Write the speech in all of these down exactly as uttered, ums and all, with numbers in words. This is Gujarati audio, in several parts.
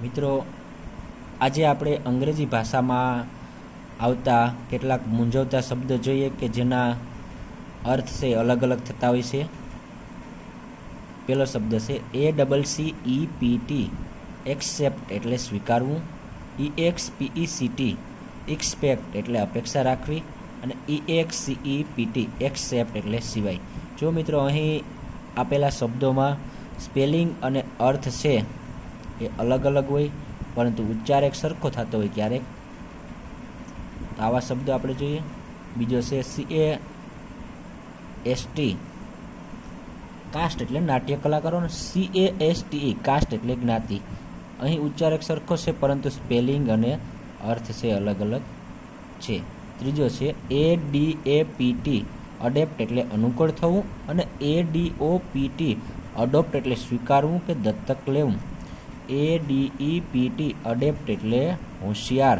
મિત્રો, આજે આપણે અંગ્રેજી ભાષામાં આવતા કેટલાક મૂંઝવતા શબ્દ જોઈએ કે જેના અર્થ છે અલગ અલગ થતા હોય છે. પહેલો શબ્દ છે A double C E P T, accept એટલે સ્વીકારવું. E X P E C T, expect એટલે અપેક્ષા રાખવી. અને E X C E P T, accept એટલે સિવાય. જો મિત્રો, અહીં આપેલા શબ્દોમાં સ્પેલિંગ અને અર્થ છે એ અલગ અલગ હોય, પરંતુ ઉચ્ચાર એક સરખો થતો હોય ક્યારેક. આવા શબ્દો આપણે જોઈએ. બીજો છે C A S T, cast એટલે નાટ્ય કલાકારો. C A S T, cast એટલે જ્ઞાતિ. અહીં ઉચ્ચાર એક સરખો છે, પરંતુ સ્પેલિંગ અને અર્થ છે અલગ અલગ છે. ત્રીજો છે A D A P T, adept એટલે અનુકૂળ થવું. અને A D O P T, adopt એટલે સ્વીકારવું કે દત્તક લેવું. A D E P T, adept એટલે હોશિયાર.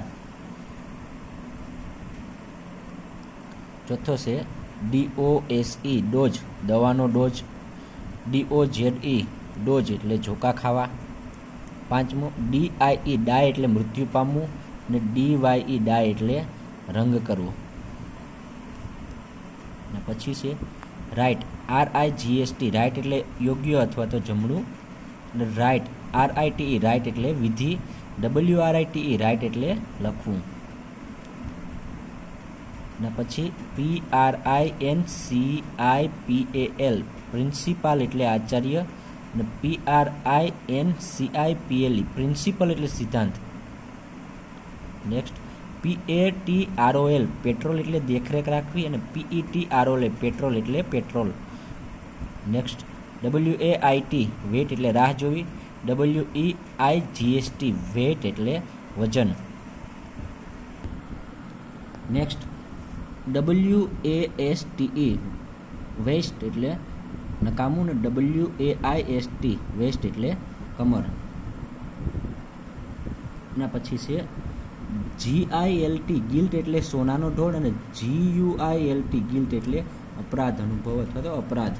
ચોથો છે D O S E, dose દવાનો dose. D O Z E, doze એટલે ઝોકા ખાવા. પાંચમો ડી આઈ ઈ, ડાય એટલે મૃત્યુ પામવું. અને ડી વાય ઈ, ડાય એટલે રંગ કરવો. અને પછી છે right, R I G S T, right એટલે યોગ્ય અથવા તો જમણું. અને right, R I T E, right એટલે વિધિ. W R I T E, right એટલે લખવું. અને પછી P R I N C I P A L, principal એટલે આચાર્ય. અને P R I N C I P L E, principle એટલે સિદ્ધાંત. Next P A T R O L, petrol એટલે દેખરેખ રાખવી. અને P E T R O L, petrol એટલે petrol. Next W A I T, wet એટલે રાહ જોવી. W E I G S T, wet એટલે વજન. Next W A S T E, waste એટલે નકામું. ને W A I S T, waist એટલે કમર. એના પછી છે G I L T, guilt એટલે સોનાનો ઢોળ. અને G U I L T, guilt એટલે અપરાધ, અનુભવ અથવા તો અપરાધ.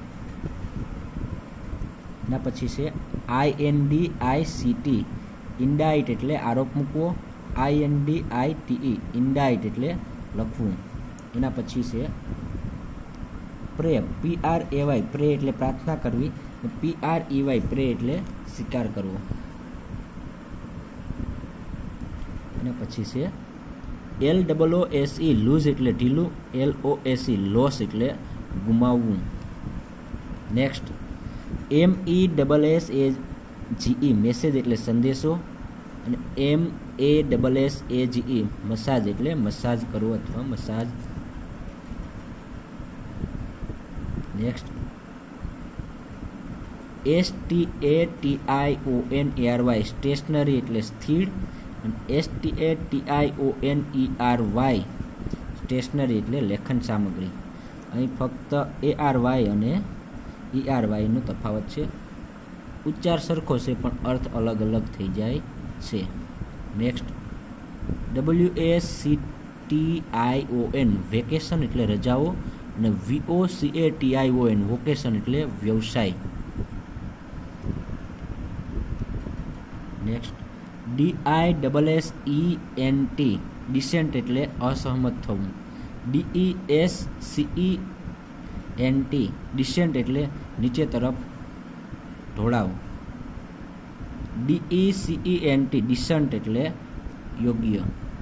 એના પછી છે I N D I C T, indict એટલે આરોપ મૂકવો. I N D I T E, indite એટલે લખવું. એના પછી છે પ્રે, પી આર એ વાય, પ્રે એટલે પ્રાર્થના કરવી. પી આર ઈ વાય, પ્રે એટલે સ્વીકાર કરવો. એના પછી છે L double O S E, loose એટલે ઢીલું. L O S E, lose એટલે ગુમાવવું. Next M E double S A G E, message એટલે સંદેશો. અને M A double S A G E, massage એટલે મસાજ કરવો અથવા massage. Next S T A T I O N A R Y, stationary એટલે સ્થિર. અને S T A T I O N E R Y, stationary એટલે લેખન સામગ્રી. અહીં ફક્ત એ આર વાય અને ઈ આર વાયનો તફાવત છે. ઉચ્ચાર સરખો છે પણ અર્થ અલગ અલગ થઈ જાય છે. Next W A C T I O N, vacation એટલે રજાઓ. અને V O C A T I O N, vocation એટલે વ્યવસાય. Next D I double S E N T, descent એટલે અસહમત થવું. D E S C E N T, descent એટલે નીચે તરફ ઢોળાવ. D E C E N T, decent એટલે યોગ્ય.